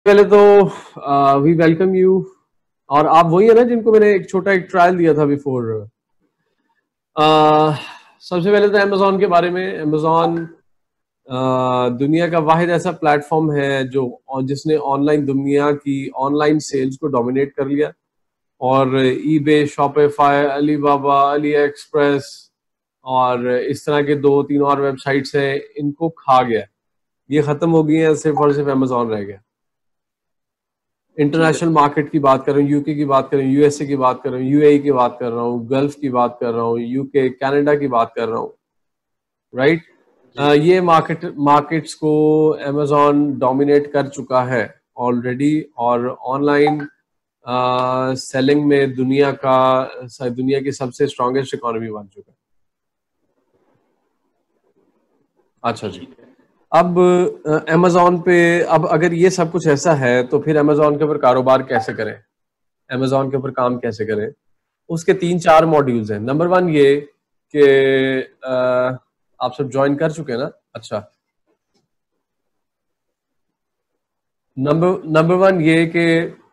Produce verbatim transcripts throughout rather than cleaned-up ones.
पहले तो we welcome you. और आप वही है ना जिनको मैंने एक छोटा एक ट्रायल दिया था बिफोर। uh, सबसे पहले तो अमेजोन के बारे में। अमेजोन uh, दुनिया का वाहिद ऐसा प्लेटफॉर्म है जो जिसने ऑनलाइन दुनिया की ऑनलाइन सेल्स को डोमिनेट कर लिया और eBay, Shopify, Alibaba, AliExpress और इस तरह के दो तीन और वेबसाइट्स हैं, इनको खा गया। ये खत्म हो गई है, सिर्फ और सिर्फ अमेजोन रह गया। इंटरनेशनल मार्केट की बात कर रहा हूँ, यूके की बात कर रहा हूँ, यूएसए की बात कर रहा हूँ, यूएई की बात कर रहा हूँ, गल्फ की बात कर रहा हूँ, यूके, कनाडा की बात कर रहा हूँ, राइट। uh, ये मार्केट मार्केट्स को अमेजोन डोमिनेट कर चुका है ऑलरेडी और ऑनलाइन सेलिंग में दुनिया का दुनिया की सबसे स्ट्रॉन्गेस्ट इकोनॉमी बन चुका है। अच्छा जी, अब अमेजोन पे अब अगर ये सब कुछ ऐसा है तो फिर अमेजोन के ऊपर कारोबार कैसे करें, अमेजोन के ऊपर काम कैसे करें, उसके तीन चार मॉड्यूल्स हैं। नंबर वन ये कि आप सब ज्वाइन कर चुके हैं ना। अच्छा, नंबर नंबर वन ये कि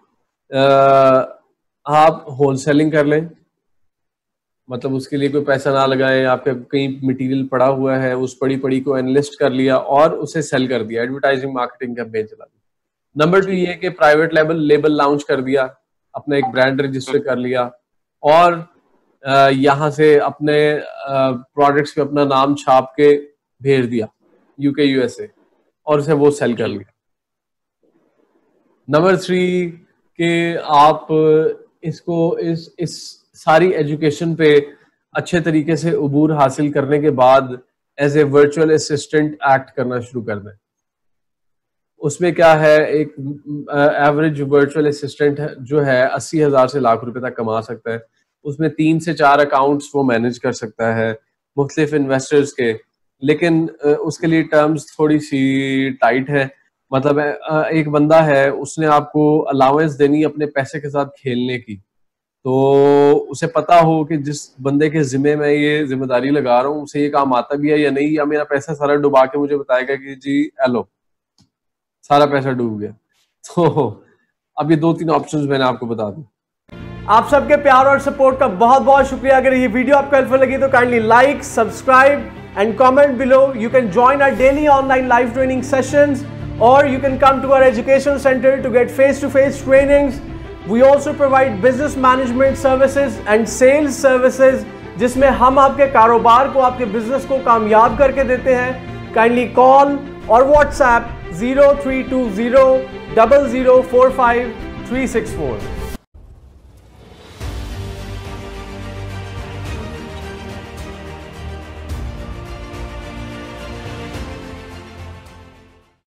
आप होलसेलिंग कर लें, मतलब उसके लिए कोई पैसा ना लगाएं। आपका कहीं मटेरियल पड़ा हुआ है, उस पड़ी पड़ी को एनलिस्ट कर लिया और उसे सेल कर दिया, एडवर्टाइजिंग मार्केटिंग कैंपेन चला दी। नंबर टू ये कि प्राइवेट लेबल लेबल लॉन्च कर दिया, अपना एक ब्रांड रजिस्टर कर लिया और यहाँ से अपने प्रोडक्ट्स पे अपना नाम छाप के भेज दिया यूके, यूएसए और उसे वो सेल कर लिया। नंबर थ्री कि आप इसको इस इस सारी एजुकेशन पे अच्छे तरीके से उबूर हासिल करने के बाद as a virtual assistant act करना शुरू कर दें। उसमें क्या है, एक एवरेज वर्चुअल असिस्टेंट जो है अस्सी हजार से लाख रुपए तक कमा सकता है। उसमें तीन से चार अकाउंट्स वो मैनेज कर सकता है मुख्तलिफ इन्वेस्टर्स के, लेकिन उसके लिए टर्म्स थोड़ी सी टाइट है। मतलब एक बंदा है, उसने आपको अलाउंस देनी अपने पैसे के साथ खेलने की, तो उसे पता हो कि जिस बंदे के जिम्मे मैं ये जिम्मेदारी लगा रहा हूँ उसे ये काम आता भी है या नहीं, या मेरा पैसा सारा डुबा के मुझे बताएगा कि जी हेलो सारा पैसा डूब गया। तो अब ये दो तीन ऑप्शंस मैंने आपको बता दूं। आप सबके प्यार और सपोर्ट का बहुत बहुत शुक्रिया। अगर ये वीडियो आपको हेल्पफुल लगी तो kindly like, subscribe and comment below. You can join our daily online live training sessions or you can come to our education center to get face-to-face trainings. We also provide business management services and sales services जिसमें हम आपके कारोबार को, आपके business को कामयाब करके देते हैं। काइंडली कॉल और WhatsApp zero three two zero double zero four five three six four.